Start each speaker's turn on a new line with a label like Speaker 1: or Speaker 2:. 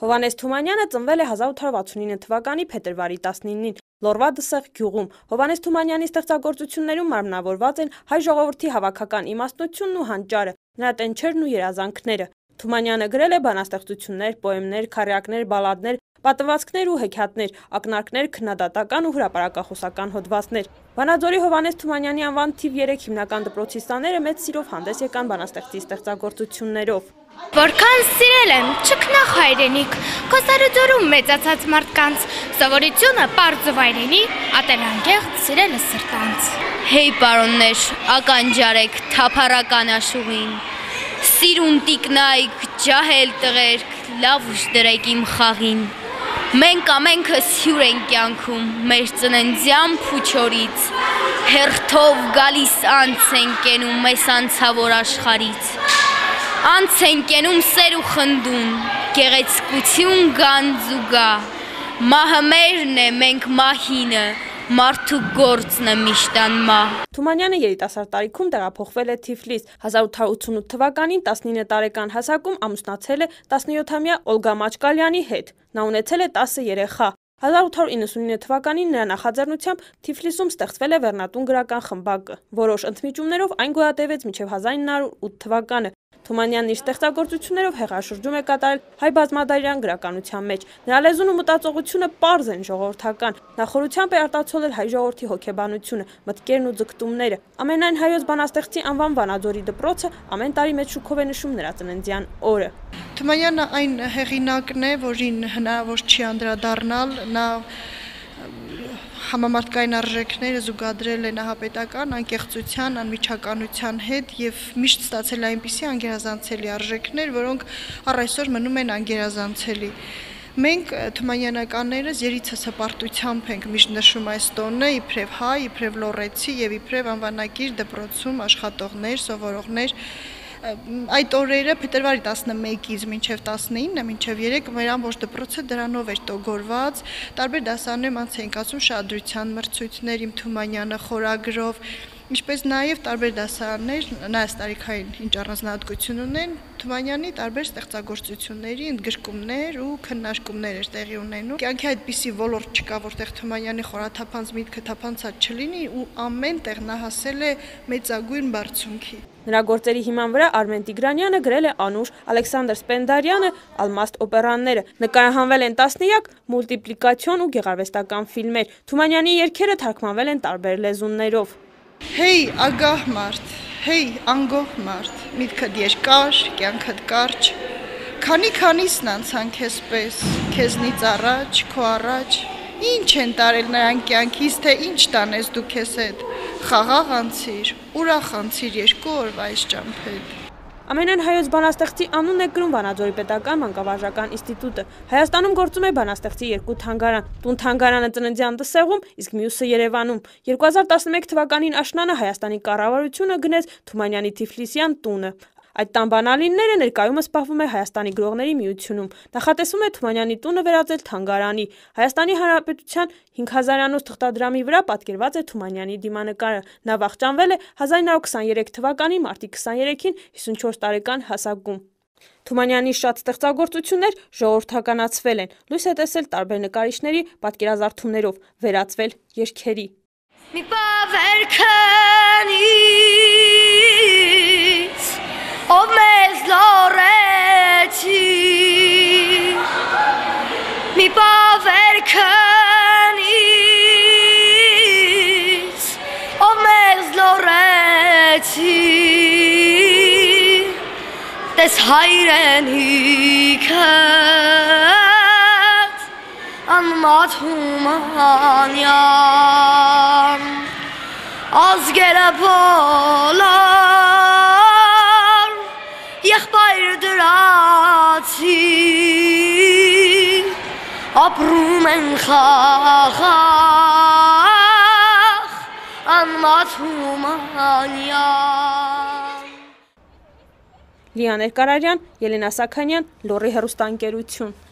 Speaker 1: Հովհաննես Թումանյանը ծնվել է 1869 թվականի փետրվարի 19-ին Լոռվա Դսեղ գյուղում։ Հովհաննես Թումանյանի ստեղծագործություններում մարմնավորված են հայ ժողովրդի հավաքական իմաստնությունն ու հանճարը, նրա տենչերն ու երազանքները։ Թումանյանը գրել է բանաստեղծություններ, պոեմներ, քառյակներ, բալադներ, պատմվածքներ ու հեքիաթներ, ակնարկներ, քննադատական ու հրապարակախոսական հոդվածներ։ Վանաձորի Հովհաննես Թումանյանի անվան թիվ 3 հիմնական դպրոցի սաները մեծ սիրով հանդես եկան բանաստեղծի ստեղծագործություններով։
Speaker 2: Որքան սիրել եմ, չքնախ հայրենիք, Քոսարուձորում մեծացած մարդկանց, սովորությունը պարզ ու վայրենի, ատելանկեղծ սիրելը սրտանց։
Speaker 3: Հեյ պարոններ, ականջարեք թափառական աշուղին, սիրուն տիկնայք, ջահել տղերք, լավ ուշ դրեք իմ խաղին։ Մենք ամենքս հյուր ենք կյանքում, մեր ծննդյան փուչորից, հերթով գալիս անց են կենում մեզ անցավոր աշխարից։ Անց են կենում սեր ու խնդուն, գեղեցկություն գանձ ու գա, մահը մերն է, մենք մահինը, մարդու գործն է միշտ անմահ։
Speaker 1: Թումանյանը երիտասարդ տարիքում տեղափոխվել է Թիֆլիս, 1888 թվականին 19 տարեկան հասակում ամուսնացել է 17-ամյա Օլգա Մաչկալյանի հետ, նա ունեցել է 10 երեխա։ 1899 թվականին նրա նախաձեռնությամբ Թիֆլիսում ստեղծվել է Վերնատուն գրական խմբակը, որոշ ընդմիջումներով այն գոյատևեց մինչև 1908 թվականը։ Թումանյանն իր ստեղծագործություններով հեղաշրջում է կատարել հայ բազմադարյան գրականության մեջ։ Նրա լեզուն ու մտածողությունը պարզ են, ժողովրդական։ Նա խորությամբ է արտացոլել հայ ժողովրդի հոգեբանությունը, մտքերն ու ձգտումները։ Ամենայն հայոց բանաստեղծի անվան Վանաձորի դպրոցը ամեն տարի մեծ շուկով է նշում նրա ծննդյան օրը։
Speaker 4: Թումանյանը այն հեղինակն է, որին հնարավոր չի անդրադառնալ, նա համամարտկային արժեքները զուգադրել է նահապետական անկեղծության, անմիջականության հետ եւ միշտ ստացել այնպիսի անգերազանցելի արժեքներ, որոնք առ այսօր մնում են անգերազանցելի։ Մենք թումանյանականներս երիցս հպարտությամբ ենք միշտ նշում այս տոնը, իբրև հայ, իբրև լոռեցի եւ իբրև անվանակիր դպրոցում աշխատողներ, սովորողներ։ Այդ օրերը փետրվարի 11-ից մինչև 19-ը, մինչև 3 մեր ամբողջ դպրոցը դրանով էր տոգորված, տարբեր դասարաններում անց էին կացվում շադրության մրցույթներ, Իմ Թումանյանը խորագրով, ինչպես նաև տարբեր դասարաններ, նայած տարիքային ինչ առանձնահատկություն ունեն, Թումանյանի տարբեր ստեղծագործությունների ընդգրկումներ ու քննարկումներ էր տեղի ունենում։ Կյանքի այդպիսի ոլորտ չկա, որտեղ Թումանյանի խորաթափանց միտքը թափանցած չլինի ու ամեն տեղ նա հասել է մեծագույն բարձունքի։
Speaker 1: Նրա գործերի հիման վրա Արմեն Տիգրանյանը գրել է Անուշ, Ալեքսանդր Սպենդարյանը Ալմաստ օպերաները, նկարահանվել են տասնյակ մուլտիպլիկացիոն ու գեղարվեստական ֆիլմեր։ Թումանյանի երգերը թարգմանվել են տարբեր լեզուներով։
Speaker 4: Հեյ ագահ մարդ, հեյ անգոհ մարդ, միտքդ երկար, կյանքդ կարճ, քանիսն անցան քեզ պես, քեզնից առաջ, քո առաջ, ինչ են տարել նրանք կյանքից, թե ինչ տանես դու քեզ հետ, խաղաղ անցիր, ուրախ անցիր երկու օրվա այս ճամփեդ։
Speaker 1: Ամենայն հայոց բանաստեղծի անունն է կրում Վանաձորի պետական մանկավարժական ինստիտուտը։ Հայաստանում գործում է բանաստեղծի 2 թանգարան, Տուն թանգարանը Ծննդյան Դսեղում, իսկ մյուսը Երևանում։ 2011 թվականին աշնանը Հայաստանի կառավարությունը գնեց Թումանյանի Թիֆլիսյան տունը։ Այդ տան բանալինները ներկայումս պահվում է Հայաստանի գրողների միությունում։ Նախատեսվում է Թումանյանի տունը վերածել թանգարանի։ Հայաստանի Հանրապետության 5000-անոց թղթադրամի վրա պատկերված է Թումանյանի դիմանկարը։ Նա վախճանվել է 1923 թվականի մարտի 23-ին 54 տարեկան հասակում։ Թումանյանի շատ ստեղծագործություններ ժողովրդականացվել են, լույս է տեսել տարբեր նկարիչների պատկերազարդումներով, վերածվել երգերի։
Speaker 2: Մի պավերքանից ով մեզ լոռեցի, մի պավերքանից ով մեզ լոռեցի, տես հայրենիքդ անմատ Թումանյան, ազգերը բոլոր եղբայր դրացի, ապրում են խաղաղ անմատ Թումանյան։
Speaker 1: Լիաներ Կարարյան, Ելենա Սաքանյան, Լոռի հեռուստաընկերություն։